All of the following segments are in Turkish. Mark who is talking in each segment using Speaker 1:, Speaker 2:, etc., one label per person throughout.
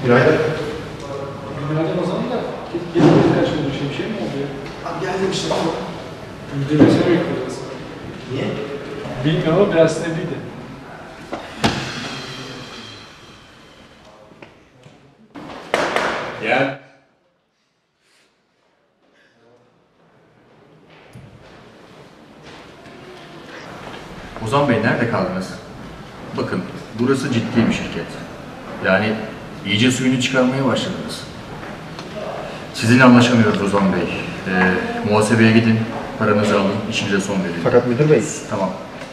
Speaker 1: Günaydın.
Speaker 2: Günaydın o zaman da. Gelip kaç oldu bir şey mi oldu ya?
Speaker 1: Abi geldim işte.
Speaker 2: Müdürle seni bekliyoruz.
Speaker 1: Niye?
Speaker 2: Bilmiyorum ama biraz sinirliydi.
Speaker 3: Gel. Ozan Bey nerede kaldınız? Bakın burası ciddi bir şirket. Yani iyice suyunu çıkarmaya başladınız. Sizinle anlaşamıyoruz Ozan Bey. Muhasebeye gidin, paranızı alın, işinize son verin.
Speaker 1: Fakat müdür bey.
Speaker 3: Tamam.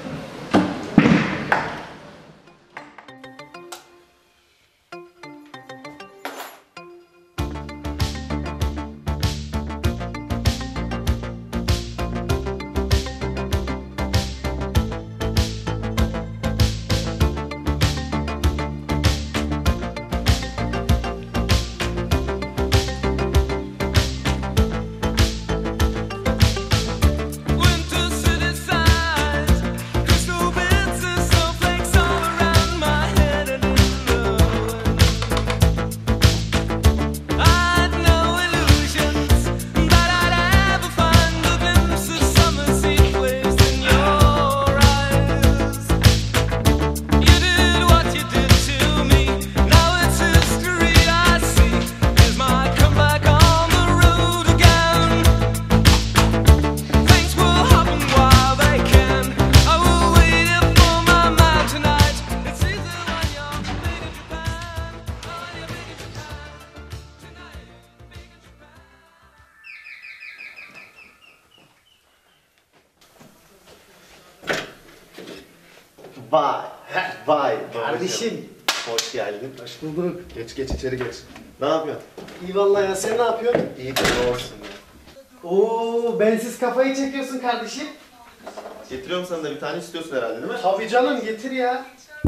Speaker 1: Vay kardeşim. Hoş geldin.
Speaker 4: Hoş bulduk.
Speaker 1: Geç içeri geç. Ne yapıyorsun?
Speaker 4: İyi vallahi ya, sen ne yapıyorsun?
Speaker 1: İyi de olsun ya.
Speaker 4: Oo, bensiz kafayı çekiyorsun kardeşim.
Speaker 1: Getiriyorum sana da bir tane istiyorsun herhalde değil mi?
Speaker 4: Tabii canım, getir ya.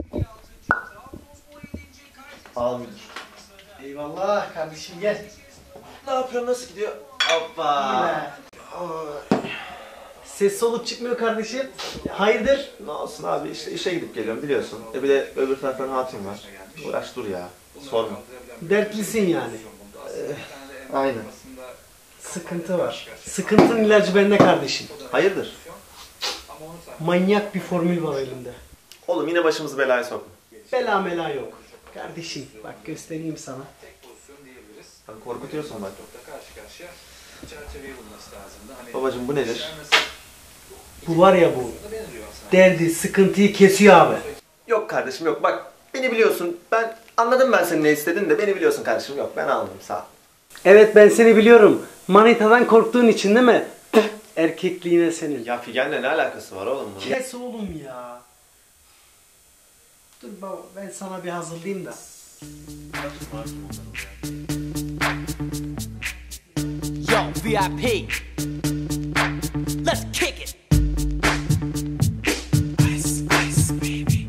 Speaker 1: Al müdür.
Speaker 4: Eyvallah kardeşim, gel.
Speaker 1: Ne yapıyorsun? Nasıl gidiyor?
Speaker 4: İyi
Speaker 1: Hoppa.
Speaker 4: be. Ses soluk çıkmıyor kardeşim. Hayırdır?
Speaker 1: Ne olsun abi işte işe gidip geliyorum biliyorsun. Bir de öbür taraftan hatim var. Uğraş dur ya. Sorma.
Speaker 4: Dertlisin yani.
Speaker 1: Aynen.
Speaker 4: Sıkıntı var. Sıkıntının ilacı bende kardeşim.
Speaker 1: Hayırdır?
Speaker 4: Manyak bir formül var elimde.
Speaker 1: Oğlum yine başımızı belaya sokma.
Speaker 4: Bela mela yok. Kardeşim bak göstereyim sana.
Speaker 1: Sen korkutuyorsun bak. Babacım bu nedir?
Speaker 4: Bu var ya bu. Derdi, sıkıntıyı kesiyor abi.
Speaker 1: Yok kardeşim yok bak. Beni biliyorsun. Anladım ben senin ne istediğini de beni biliyorsun kardeşim. Yok ben anladım sağ ol.
Speaker 4: Evet, ben seni biliyorum. Manitadan korktuğun için değil mi? Erkekliğine senin.
Speaker 1: Ya Figen'le ne alakası var oğlum bunun?
Speaker 4: Kes oğlum ya. Dur baba, ben sana bir hazırlayayım da.
Speaker 5: Yo, VIP. Let's kick it. Ice, ice, baby.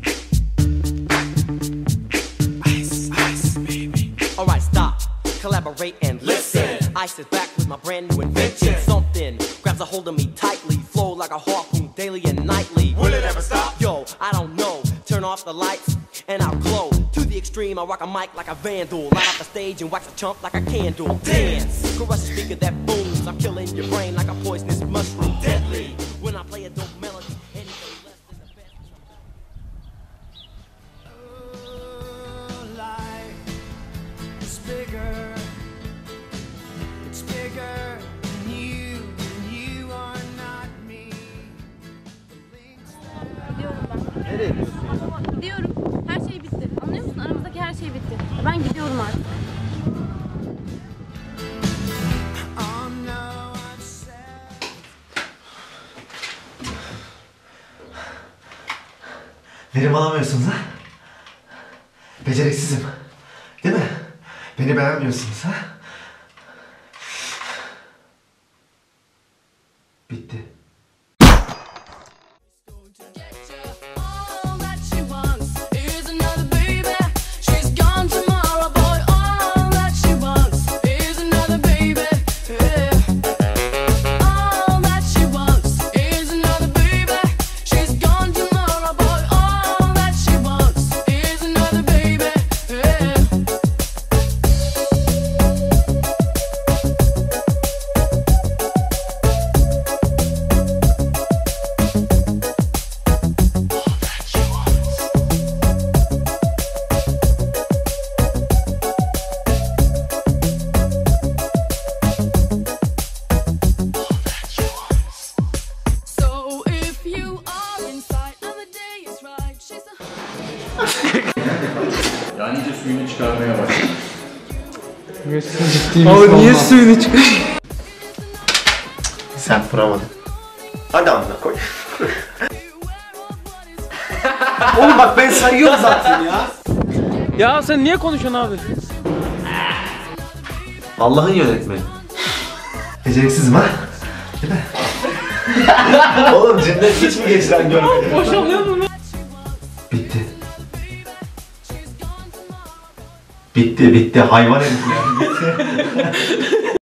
Speaker 5: Ice, ice, baby. Alright, stop. Collaborate and listen. Ice is back with my brand new invention. Something grabs a hold of me tightly. Flow like a harpoon daily and nightly. Will it ever stop? Yo, I don't know. Turn off the lights and I'll glow. To the extreme, I rock a mic like a vandal. Light up the stage and wax a chump like a candle. Dance, caress a speaker that booms. I'm killing your brain like a poisonous mushroom. Deadly, when I play a dope melody. Anything less than the best.
Speaker 6: Oh, life is bigger. It's bigger than you are not me.
Speaker 7: Gidiyorum ben.
Speaker 1: Nereye gidiyorsun ya?
Speaker 7: Gidiyorum. Her şey bitti. Anlıyor musun? Aramızdaki her şey bitti. Ben gidiyorum artık.
Speaker 6: Oh no, I've said.
Speaker 8: Verim alamıyorsunuz ha? Beceriksizim. Değil mi? Beni beğenmiyorsunuz ha? Bitti.
Speaker 6: All that she wants is another baby. She's gone tomorrow, boy. All that she wants is another baby. Yeah. All that she wants is another baby. She's gone tomorrow, boy. All that she wants is another baby. Yeah.
Speaker 3: çıkarmaya başladı.
Speaker 4: Abi niye suyunu çıkar?
Speaker 8: Sen vuramadın.
Speaker 1: Hadi amına koy.
Speaker 4: Oğlum bak ben sayıyorum zaten ya.
Speaker 9: Ya sen niye konuşuyorsun abi?
Speaker 1: Allah'ın yönetmeni.
Speaker 8: Beceriksizim ha? Değil mi? Oğlum cennet hiç mi geçiren görmedim?
Speaker 9: Boşalıyor mu?
Speaker 8: Bitti. Bitti hayvan herif ya. Bitti.